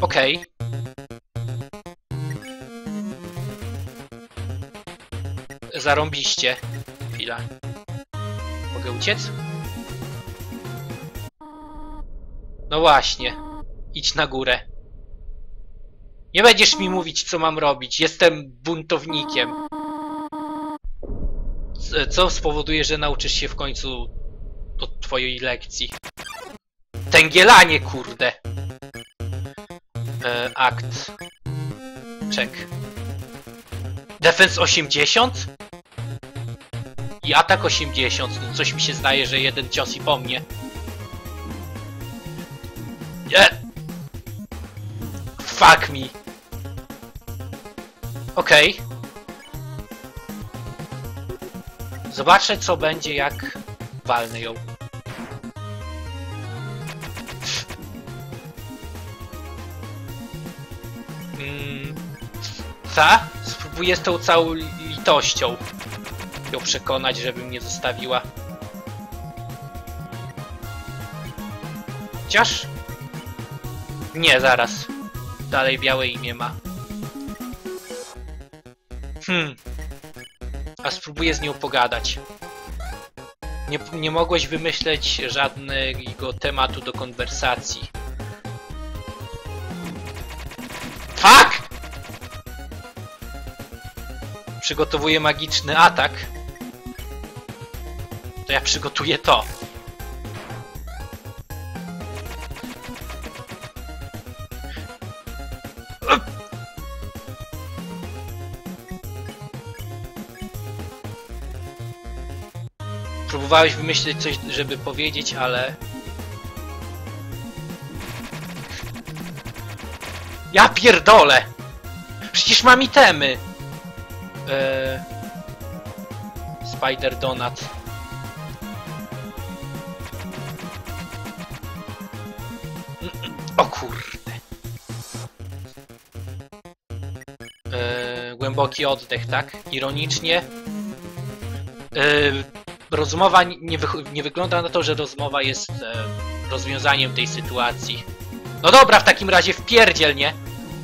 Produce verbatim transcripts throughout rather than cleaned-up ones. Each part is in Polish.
Okej. Okay. Zarąbiście. Chwila. Mogę uciec? No właśnie. Idź na górę. Nie będziesz mi mówić, co mam robić. Jestem buntownikiem. Co spowoduje, że nauczysz się w końcu od twojej lekcji. Tęgielanie, kurde. E, akt. Check. Defense osiemdziesiąt? I atak osiemdziesiąt. No coś mi się zdaje, że jeden cios i po mnie. Nie! Fuck me. Okej. Okay. Zobaczę, co będzie, jak walnę ją. Mm, ta? Spróbuję z tą całą litością ją przekonać, żeby mnie zostawiła. Chociaż... Nie, zaraz. Dalej białe imię ma. Hmm. A spróbuję z nią pogadać. Nie, nie mogłeś wymyśleć żadnego tematu do konwersacji. Fuck! Przygotowuję magiczny atak. To ja przygotuję to. Próbowałeś wymyślić coś, żeby powiedzieć, ale... Ja pierdolę! Przecież mam itemy! Eee... Spider Donut. O kurde. Eee... Głęboki oddech, tak? Ironicznie. Eee... Rozmowa nie, wy nie wygląda na to, że rozmowa jest e, rozwiązaniem tej sytuacji. No dobra, w takim razie wpierdziel, nie?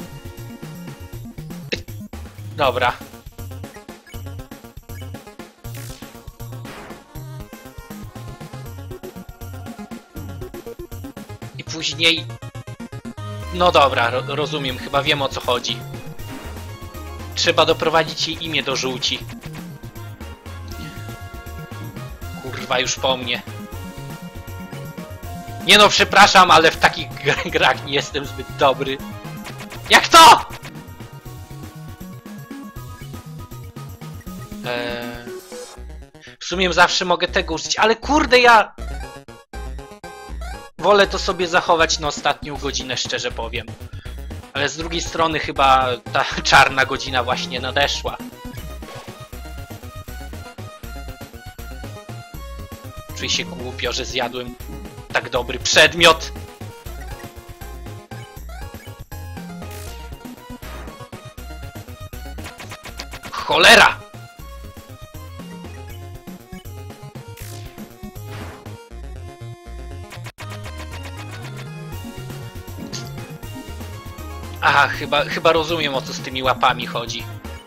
Dobra. I później... No dobra, ro rozumiem, chyba wiem, o co chodzi. Trzeba doprowadzić jej imię do żółci. Kurwa, już po mnie. Nie no, przepraszam, ale w takich grach nie jestem zbyt dobry. Jak to?! Eee... W sumie zawsze mogę tego użyć, ale kurde, ja... Wolę to sobie zachować na ostatnią godzinę, szczerze powiem. Ale z drugiej strony chyba ta czarna godzina właśnie nadeszła. Czuję się głupio, że zjadłem tak dobry przedmiot. Cholera! Aha, chyba, chyba rozumiem, o co z tymi łapami chodzi.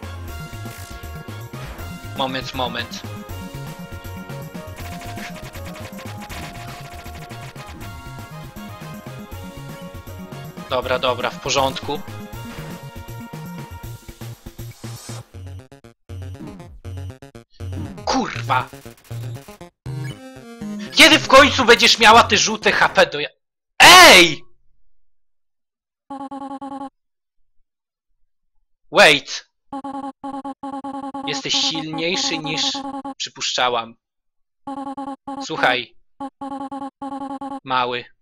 Moment, moment. Dobra, dobra, w porządku. Kurwa! Kiedy w końcu będziesz miała te żółte H P do ja... Ej! Wait! Jesteś silniejszy niż przypuszczałam. Słuchaj. Mały.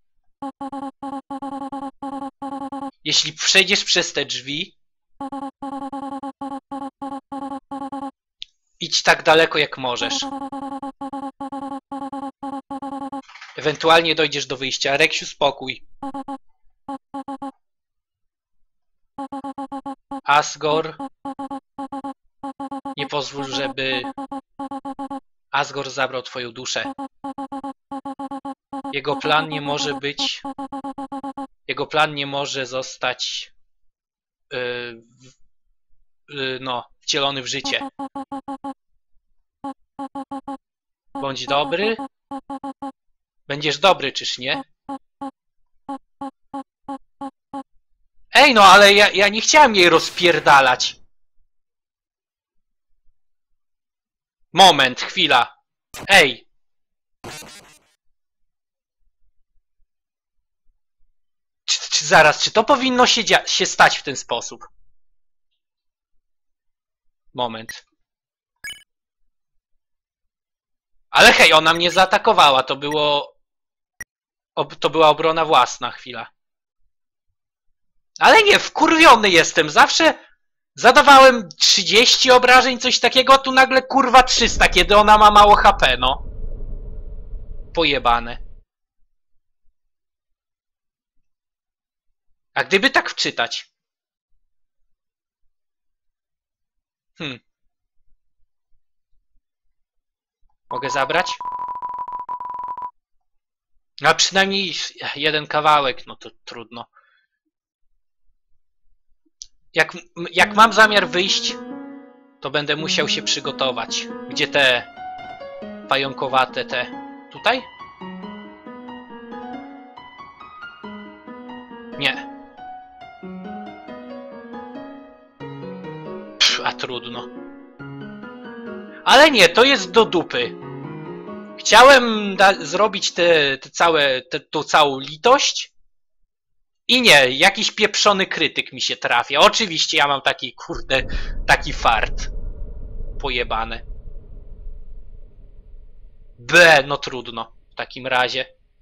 Jeśli przejdziesz przez te drzwi, idź tak daleko, jak możesz. Ewentualnie dojdziesz do wyjścia. Reksiu, spokój. Asgore. Nie pozwól, żeby Asgore zabrał twoją duszę. Jego plan nie może być Jego plan nie może zostać yy, yy, no, wcielony w życie. Bądź dobry. Będziesz dobry, czyż nie? Ej, no ale ja, ja nie chciałem jej rozpierdalać. Moment, chwila. Ej. Czy, czy zaraz, czy to powinno się, się stać w ten sposób? Moment. Ale hej, ona mnie zaatakowała, to było... Ob, to była obrona własna, chwila. Ale nie, wkurwiony jestem, zawsze zadawałem trzydzieści obrażeń, coś takiego, a tu nagle kurwa trzysta, kiedy ona ma mało H P, no. Pojebane. A gdyby tak wczytać? Hmm. Mogę zabrać? A przynajmniej jeden kawałek, no to trudno. Jak, jak mam zamiar wyjść, to będę musiał się przygotować. Gdzie te pająkowate te... Tutaj? Nie. Pff, a trudno. Ale nie, to jest do dupy. Chciałem zrobić te, te całe, te, tą całą litość. I nie, jakiś pieprzony krytyk mi się trafia. Oczywiście ja mam taki, kurde, taki fart. Pojebane. B, no trudno. W takim razie.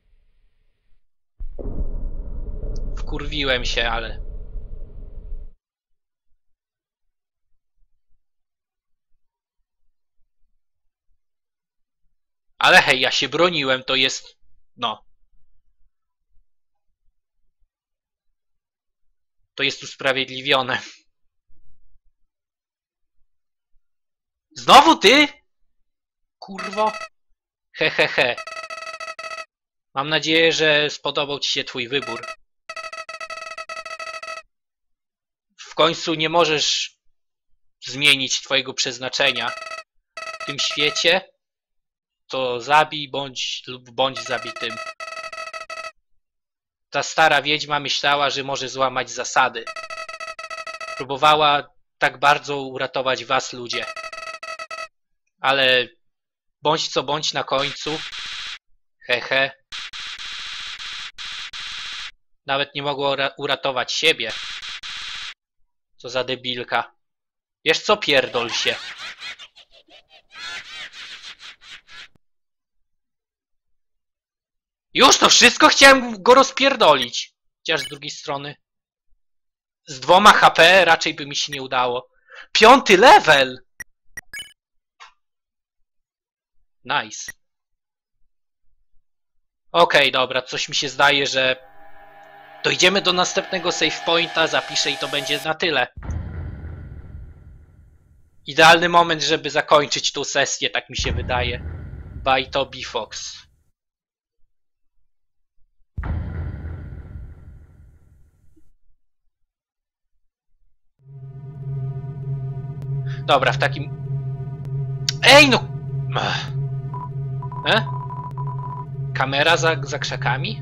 Wkurwiłem się, ale... Ale hej, ja się broniłem, to jest... No. To jest usprawiedliwione. Znowu ty? Kurwo. He, he, he. Mam nadzieję, że spodobał ci się twój wybór. W końcu nie możesz zmienić twojego przeznaczenia w tym świecie. To zabij bądź lub bądź zabitym. Ta stara wiedźma myślała, że może złamać zasady. Próbowała tak bardzo uratować was, ludzie. Ale bądź co bądź na końcu. Hehe. Nawet nie mogła uratować siebie. Co za debilka. Wiesz co, pierdol się. Już to wszystko? Chciałem go rozpierdolić. Chociaż z drugiej strony z dwoma H P raczej by mi się nie udało. Piąty level! Nice. Okej, okay, dobra, coś mi się zdaje, że dojdziemy do następnego save pointa, zapiszę i to będzie na tyle. Idealny moment, żeby zakończyć tą sesję, tak mi się wydaje. By Toby Fox. Dobra, w takim... Ej, no! E? Kamera za, za krzakami?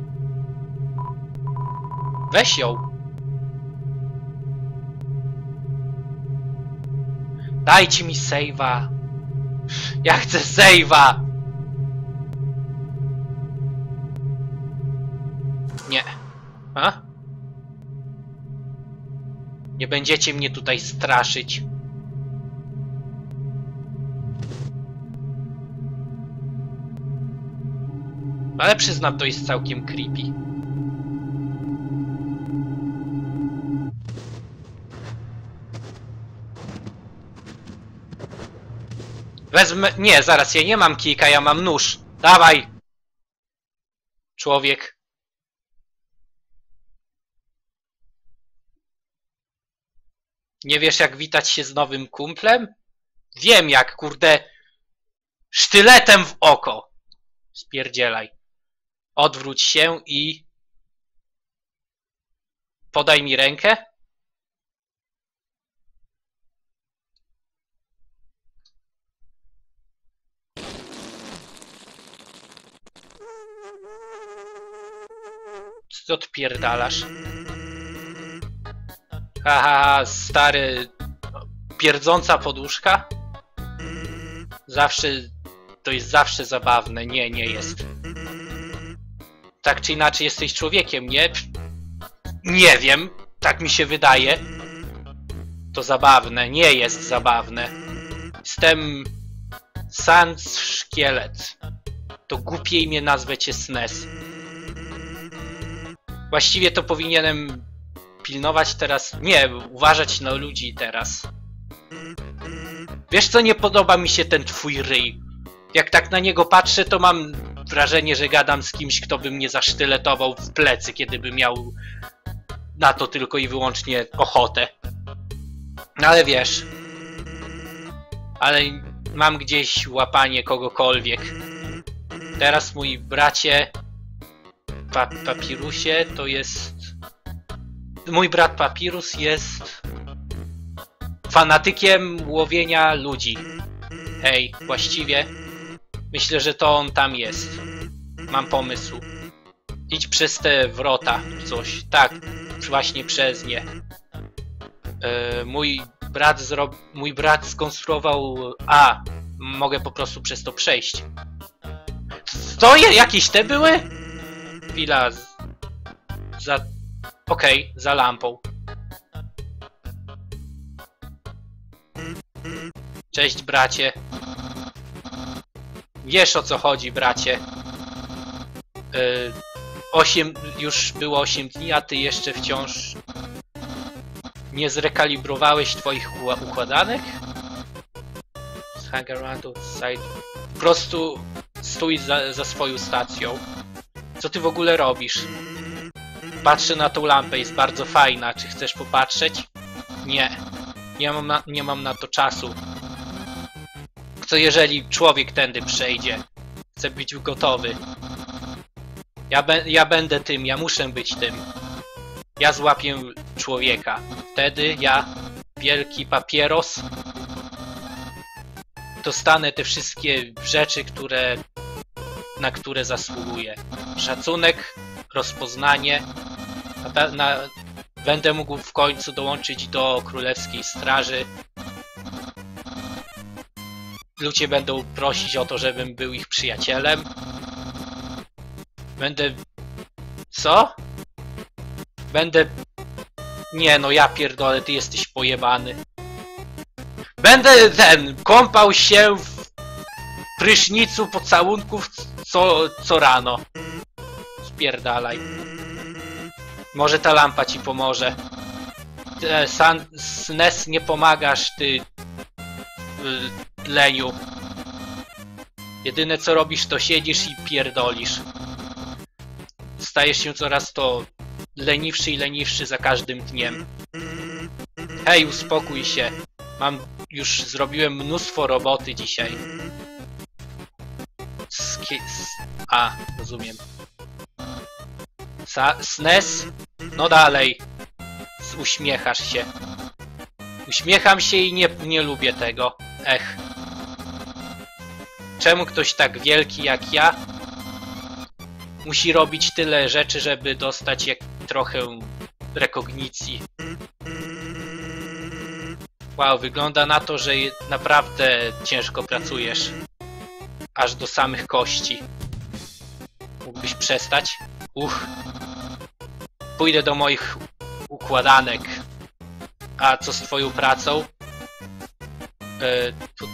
Weź ją. Dajcie mi save'a. Ja chcę save'a. Nie. A? Nie będziecie mnie tutaj straszyć. Ale przyznam, to jest całkiem creepy. Wezmę... Nie, zaraz, ja nie mam kijka, ja mam nóż. Dawaj! Człowiek. Nie wiesz, jak witać się z nowym kumplem? Wiem jak, kurde. Sztyletem w oko. Spierdzielaj. Odwróć się i... Podaj mi rękę. Co odpierdalasz? Haha, stary... Pierdząca poduszka? Zawsze... To jest zawsze zabawne. Nie, nie jest. Tak czy inaczej jesteś człowiekiem, nie? Nie wiem. Tak mi się wydaje. To zabawne. Nie jest zabawne. Jestem... Sans Szkielet. To głupie imię nazwę cię S N E S. Właściwie to powinienem pilnować teraz... Nie, uważać na ludzi teraz. Wiesz co, nie podoba mi się ten twój ryj. Jak tak na niego patrzę, to mam wrażenie, że gadam z kimś, kto by mnie zasztyletował w plecy, kiedy by miał na to tylko i wyłącznie ochotę. No ale wiesz... Ale mam gdzieś łapanie kogokolwiek. Teraz mój bracie... Pa Papirusie to jest... Mój brat Papirus jest... fanatykiem łowienia ludzi. Hej, właściwie... Myślę, że to on tam jest. Mam pomysł. Idź przez te wrota, coś. Tak, właśnie przez nie. Yy, mój brat zrobił... Mój brat skonstruował... A, mogę po prostu przez to przejść. To je, jakieś te były? Chwila. Z... Za... Okej, okay, za lampą. Cześć, bracie. Wiesz, o co chodzi, bracie. Yy, osiem... Już było osiem dni, a ty jeszcze wciąż... Nie zrekalibrowałeś twoich układanek? Hang around outside. Po prostu stój za, za swoją stacją. Co ty w ogóle robisz? Patrzę na tą lampę, jest bardzo fajna. Czy chcesz popatrzeć? Nie. Nie mam na, nie mam na to czasu. Co jeżeli człowiek tędy przejdzie? Chcę być gotowy. Ja, be, ja będę tym, ja muszę być tym. Ja złapię człowieka. Wtedy ja, wielki papieros, dostanę te wszystkie rzeczy, które, na które zasługuję. Szacunek, rozpoznanie. Na, na, będę mógł w końcu dołączyć do Królewskiej Straży. Ludzie będą prosić o to, żebym był ich przyjacielem. Będę... Co? Będę... Nie no, ja pierdolę, ty jesteś pojebany. Będę ten... Kąpał się w prysznicu pocałunków co, co rano. Spierdalaj. Może ta lampa ci pomoże. Ty, San, S N E S nie pomagasz, ty... Y, leniu. Jedyne co robisz, to siedzisz i pierdolisz. Stajesz się coraz to leniwszy i leniwszy za każdym dniem. Hej, uspokój się. Mam... Już zrobiłem mnóstwo roboty dzisiaj. Ski... A, rozumiem. Sa S N E S? No dalej. Uśmiechasz się. Uśmiecham się i nie, nie lubię tego. Ech. Czemu ktoś tak wielki jak ja musi robić tyle rzeczy, żeby dostać jak trochę rekognicji? Wow, wygląda na to, że naprawdę ciężko pracujesz. Aż do samych kości. Mógłbyś przestać? Uch. Pójdę do moich układanek. A co z twoją pracą? E, to...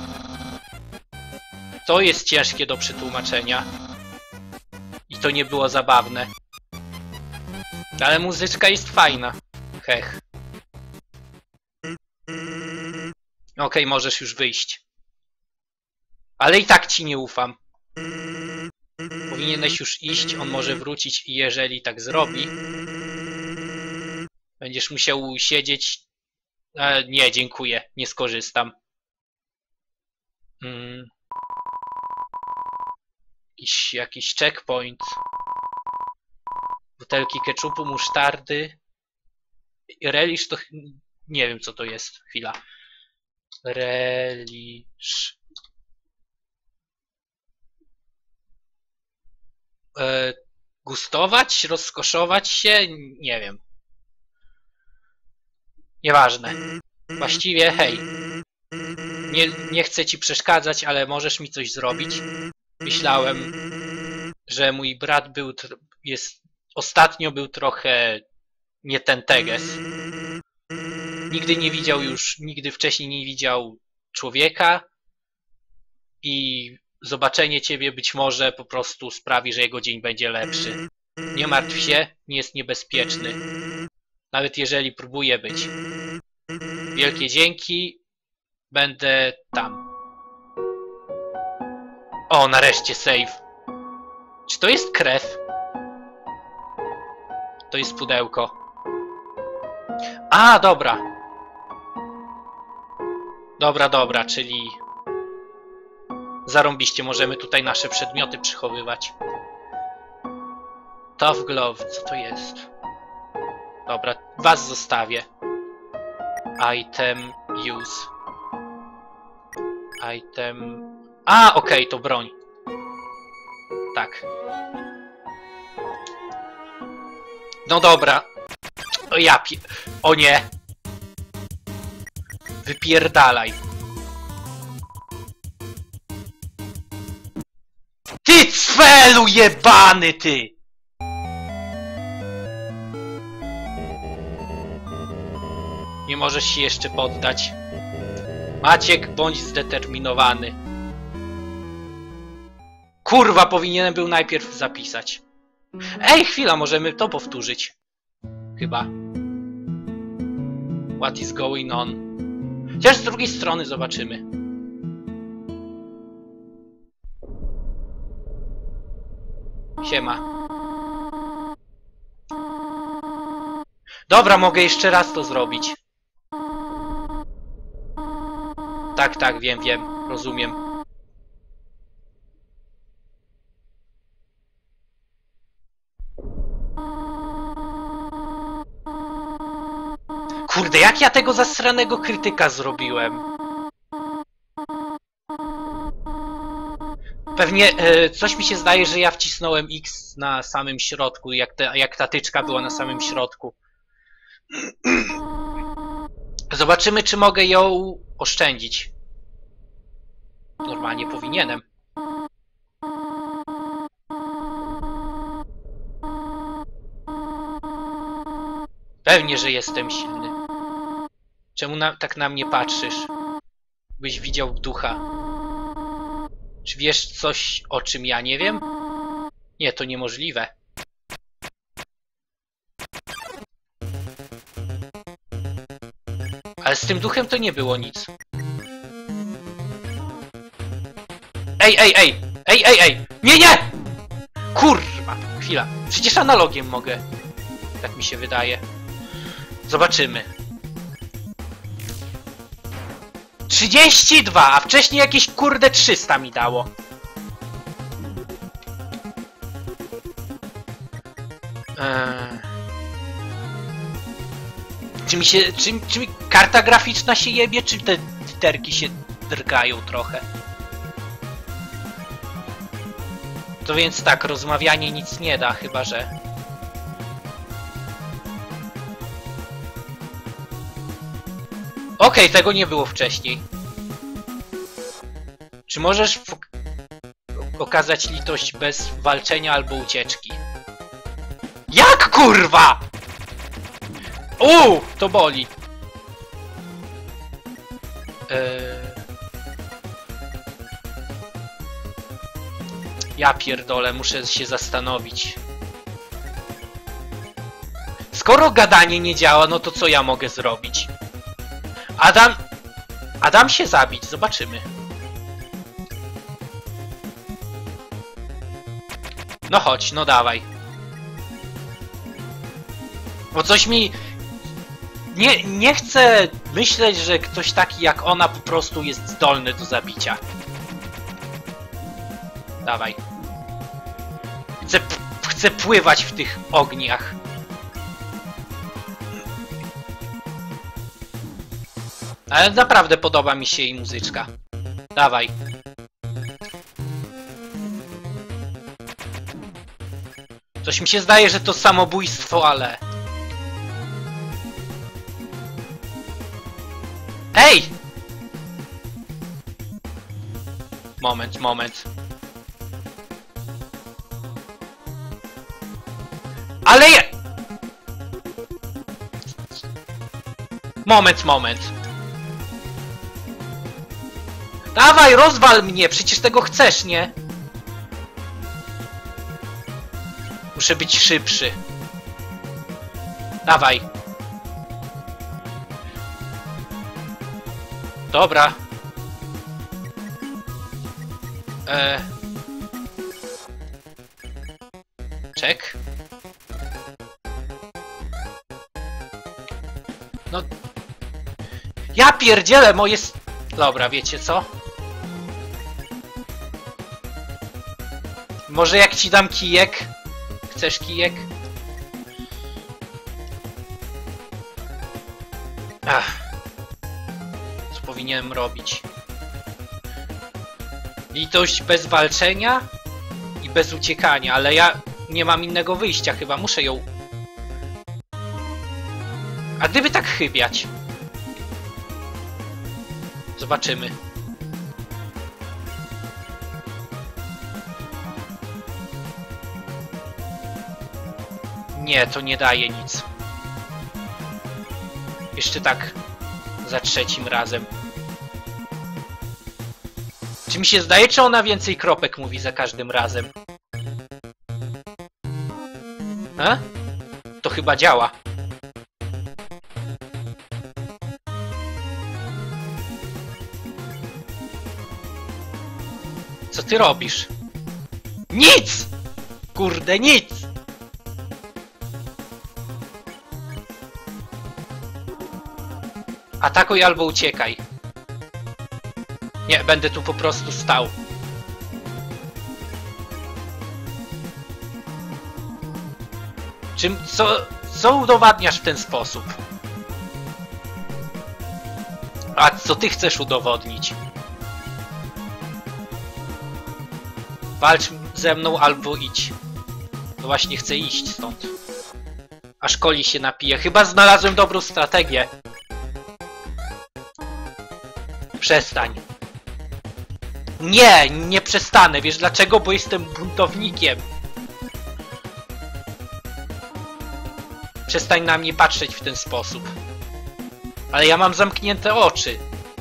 to jest ciężkie do przetłumaczenia. I to nie było zabawne. Ale muzyczka jest fajna. Hech. Okej, okay, możesz już wyjść. Ale i tak ci nie ufam. Powinieneś już iść, on może wrócić i jeżeli tak zrobi, będziesz musiał siedzieć... E, nie, dziękuję, nie skorzystam. Hmm. Jakiś, jakiś checkpoint. Butelki keczupu, musztardy. Relish to... Nie wiem co to jest. Chwila. Relish... E, gustować? Rozkoszować się? Nie wiem. Nieważne. Właściwie, hej. Nie, nie chcę ci przeszkadzać, ale możesz mi coś zrobić? Myślałem, że mój brat był... jest... Ostatnio był trochę... nie ten teges. Nigdy nie widział już... Nigdy wcześniej nie widział człowieka. I... zobaczenie ciebie być może po prostu sprawi, że jego dzień będzie lepszy. Nie martw się, nie jest niebezpieczny. Nawet jeżeli próbuje być. Wielkie dzięki. Będę tam. O, nareszcie save. Czy to jest krew? To jest pudełko. A, dobra. Dobra, dobra, czyli... Zarąbiście, możemy tutaj nasze przedmioty przechowywać. Tough glove, co to jest? Dobra, was zostawię. Item use. Item... A, okej, okay, to broń. Tak. No dobra. O ja pie... O nie. Wypierdalaj. Ty cfelu jebany, ty! Nie możesz się jeszcze poddać. Maciek, bądź zdeterminowany. Kurwa, powinienem był najpierw zapisać. Ej, chwila, możemy to powtórzyć. Chyba. What is going on? Chociaż z drugiej strony zobaczymy. Siema. Dobra, mogę jeszcze raz to zrobić. Tak, tak, wiem, wiem. Rozumiem. Kurde, jak ja tego zasranego krytyka zrobiłem? Pewnie e, coś mi się zdaje, że ja wcisnąłem X na samym środku, jak, te, jak ta tyczka była na samym środku. Zobaczymy, czy mogę ją oszczędzić. Normalnie powinienem. Pewnie, że jestem silny. Czemu na, tak na mnie patrzysz? Byś widział ducha. Czy wiesz coś, o czym ja nie wiem? Nie, to niemożliwe. Ale z tym duchem to nie było nic. Ej, ej, ej! Ej, ej, ej! Nie, nie! Kurwa! Chwila. Przecież analogiem mogę. Tak mi się wydaje. Zobaczymy. trzydzieści dwa, a wcześniej jakieś kurde trzysta mi dało. Eee... Czy mi się... Czy, czy mi karta graficzna się jebie, czy te literki się drgają trochę? To więc tak, rozmawianie nic nie da, chyba że... Okej, okay, tego nie było wcześniej. Czy możesz okazać litość bez walczenia albo ucieczki? Jak kurwa?! Uuu, to boli. Eee... Ja pierdolę, muszę się zastanowić. Skoro gadanie nie działa, no to co ja mogę zrobić? Adam... Adam się zabić, zobaczymy. No chodź, no dawaj. Bo coś mi... Nie, nie chcę myśleć, że ktoś taki jak ona po prostu jest zdolny do zabicia. Dawaj. Chcę, chcę pływać w tych ogniach. Ale naprawdę podoba mi się jej muzyczka. Dawaj. Coś mi się zdaje, że to samobójstwo, ale... Ej! Moment, moment. Ale je... Moment, moment. Dawaj, rozwal mnie! Przecież tego chcesz, nie? Muszę być szybszy. Dawaj. Dobra. Eee. Czek. No. Ja pierdzielę moje... Dobra, wiecie co? Może jak ci dam kijek? Chcesz kijek? Ach. Co powinienem robić? Litość bez walczenia i bez uciekania, ale ja nie mam innego wyjścia chyba, muszę ją... A gdyby tak chybiać? Zobaczymy. Nie, to nie daje nic. Jeszcze tak za trzecim razem. Czy mi się zdaje, czy ona więcej kropek mówi za każdym razem? A? To chyba działa. Co ty robisz? Nic! Kurde, nic! Atakuj albo uciekaj. Nie, będę tu po prostu stał. Czym, co, co udowadniasz w ten sposób? A co ty chcesz udowodnić? Walcz ze mną albo idź. No właśnie chcę iść stąd. Aż Coli się napije. Chyba znalazłem dobrą strategię. Przestań. Nie, nie przestanę. Wiesz dlaczego? Bo jestem buntownikiem. Przestań na mnie patrzeć w ten sposób. Ale ja mam zamknięte oczy.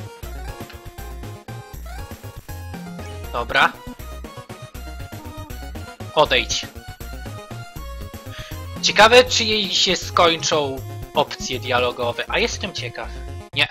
Dobra. Odejdź. Ciekawe, czy jej się skończą opcje dialogowe. A jestem ciekaw. Nie.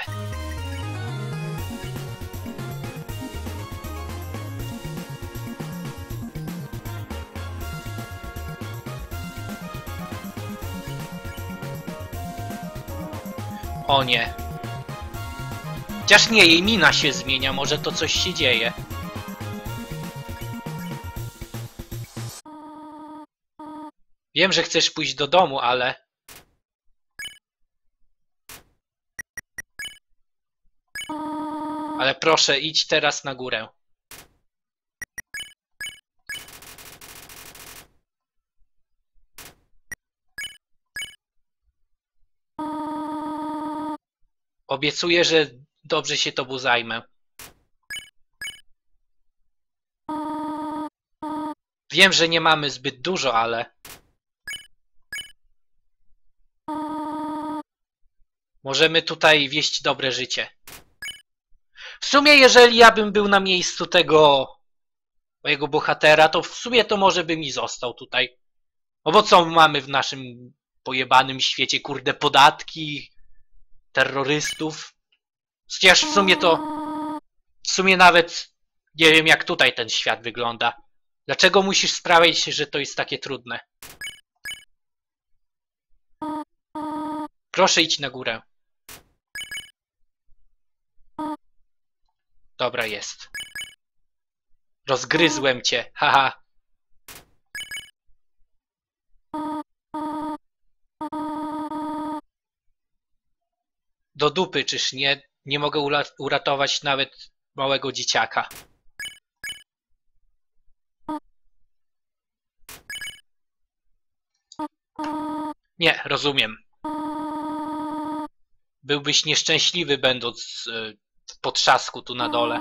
O nie. Chociaż nie, jej mina się zmienia, może to coś się dzieje. Wiem, że chcesz pójść do domu, ale... Ale proszę, idź teraz na górę. Obiecuję, że dobrze się tobą zajmę. Wiem, że nie mamy zbyt dużo, ale... Możemy tutaj wieść dobre życie. W sumie, jeżeli ja bym był na miejscu tego mojego bohatera, to w sumie to może bym i został tutaj. No bo co mamy w naszym pojebanym świecie? Kurde, podatki, terrorystów. Chociaż w sumie to... W sumie nawet nie wiem, jak tutaj ten świat wygląda. Dlaczego musisz sprawiać, że to jest takie trudne? Proszę idź na górę. Dobra, jest. Rozgryzłem cię, haha. Do dupy, czyż nie? Nie mogę uratować nawet małego dzieciaka. Nie, rozumiem. Byłbyś nieszczęśliwy, będąc w potrzasku tu na dole.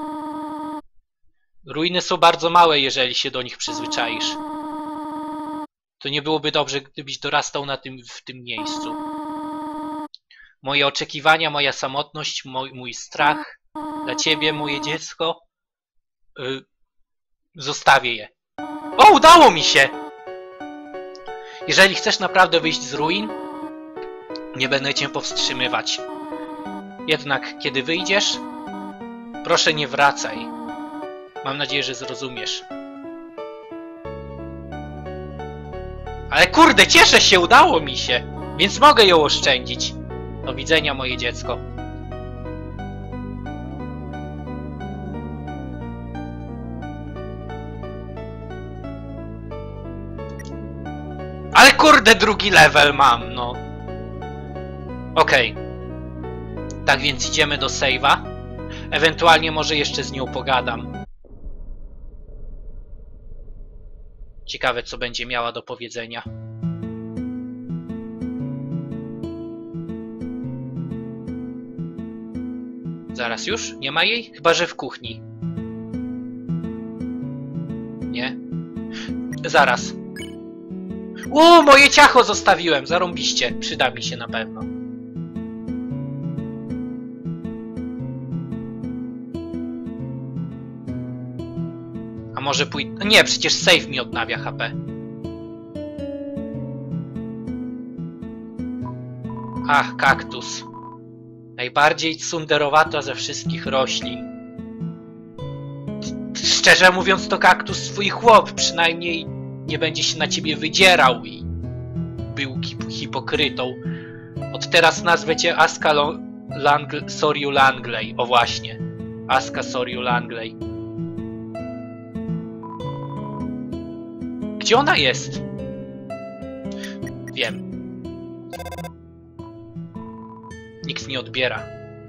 Ruiny są bardzo małe, jeżeli się do nich przyzwyczaisz. To nie byłoby dobrze, gdybyś dorastał na tym, w tym miejscu. Moje oczekiwania, moja samotność, mój, mój strach dla ciebie, moje dziecko. Yy, zostawię je. O, udało mi się! Jeżeli chcesz naprawdę wyjść z ruin, nie będę cię powstrzymywać. Jednak, kiedy wyjdziesz, proszę nie wracaj. Mam nadzieję, że zrozumiesz. Ale kurde, cieszę się, udało mi się, więc mogę ją oszczędzić. Do widzenia, moje dziecko. Ale kurde, drugi level mam, no. Okej. Okay. Tak więc idziemy do save'a. Ewentualnie może jeszcze z nią pogadam. Ciekawe, co będzie miała do powiedzenia. Zaraz już? Nie ma jej? Chyba że w kuchni. Nie? Zaraz. Uuu, moje ciacho zostawiłem! Zarąbiście. Przyda mi się na pewno. A może pójdę... Nie, przecież save mi odnawia H P. Ach, kaktus. Najbardziej tsunderowata ze wszystkich roślin. Szczerze mówiąc, to kaktus swój chłop. Przynajmniej nie będzie się na ciebie wydzierał i był hipokrytą. Od teraz nazwę cię Aska Lang Soryu Langley. O właśnie. Aska Soryu Langley. Gdzie ona jest? Wiem. Nikt nie odbiera.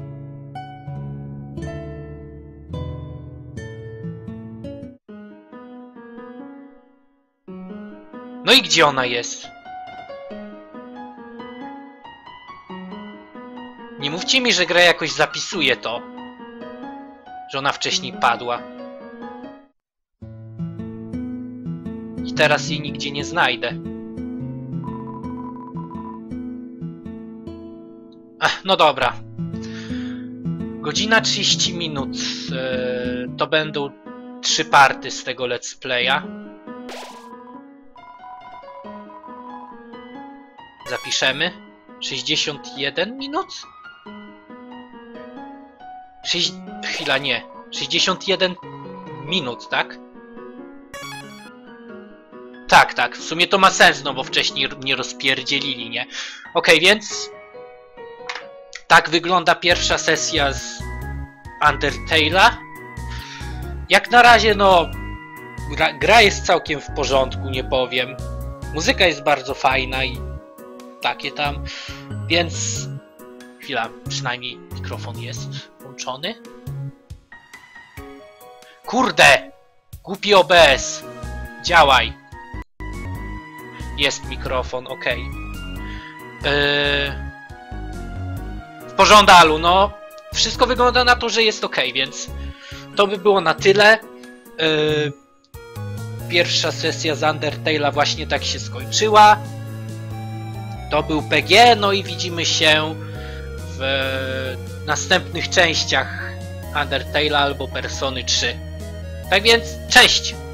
No i gdzie ona jest? Nie mówcie mi, że gra jakoś zapisuje to, że ona wcześniej padła. I teraz jej nigdzie nie znajdę. Ach, no dobra. Godzina trzydzieści minut. Yy, to będą trzy party z tego let's playa. Zapiszemy. sześćdziesiąt jeden minut? Sześć... Chwila, nie. sześćdziesiąt jeden minut, tak? Tak, tak. W sumie to ma sens, no bo wcześniej nie rozpierdzielili, nie? Okej, okay, więc... Tak wygląda pierwsza sesja z Undertale'a. Jak na razie, no... Gra, gra jest całkiem w porządku, nie powiem. Muzyka jest bardzo fajna i... takie tam. Więc... Chwila, przynajmniej mikrofon jest włączony. Kurde! Głupi O B S! Działaj! Jest mikrofon, ok. Yy... W porządalu, no. Wszystko wygląda na to, że jest ok, więc to by było na tyle. Yy... Pierwsza sesja z Undertale'a właśnie tak się skończyła. To był P G, no i widzimy się w następnych częściach Undertale'a albo Persony trzy. Tak więc, cześć!